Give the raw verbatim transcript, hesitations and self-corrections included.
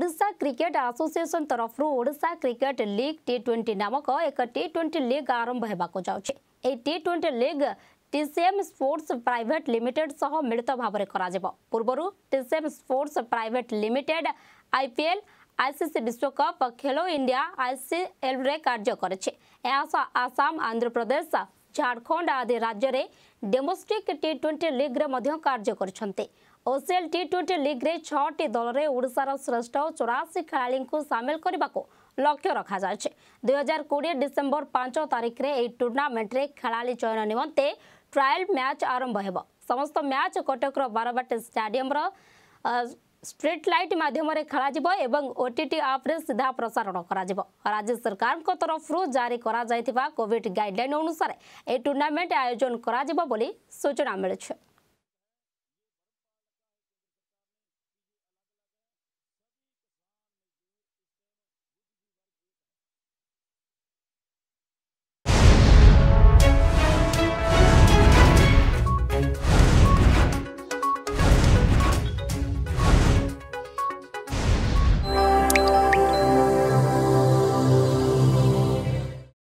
Odisha cricket association तरफ Odisha cricket league T twenty नामक एक टी ट्वेंटी लीग आरंभ होगा जाउछे। ए T twenty league TCM sports private limited सह मिलित भाव में कराजिबो। पूर्वरु TCM sports private limited IPL ICC विश्वकप खेलो इंडिया आईसीएल रे कार्य करेছে। आसाम आंध्र प्रदेश झारखंड आदि राज्य में डोमेस्टिक टी ट्वेंटी लीग रे मध्य कार्य करछन्ते। ओसीएल टी ट्वेंटी लीग रे छटी दल रे ओडिशार श्रेष्ठ चौरासी खेलाड़ी को सामिल करने को लक्ष्य रखा जायछे। दुई हजार कोड़े डिसेम्बर पांच तारिख रे ए टूर्नामेंट रे खेलाड़ी चयन निमंते ट्रायल मैच आरंभ हेबो। समस्त मैच कटकर बारवाटी स्टेडियम रो स्ट्रीट लाइट माध्यम खेला जिवो एवं ओटीटी ऐप रे सीधा प्रसारण करा जिवो। राज्य सरकार को तरफ जारी करा जायतिबा कोविड गाइडलाइन अनुसार ए टूर्नामेंट आयोजन करा जिवो बोली सूचना मिलुछ।